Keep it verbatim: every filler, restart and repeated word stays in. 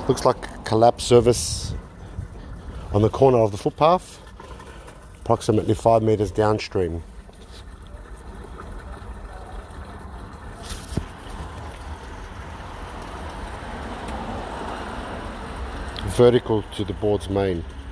Looks like collapsed service on the corner of the footpath, approximately five metres downstream. Vertical to the board's main.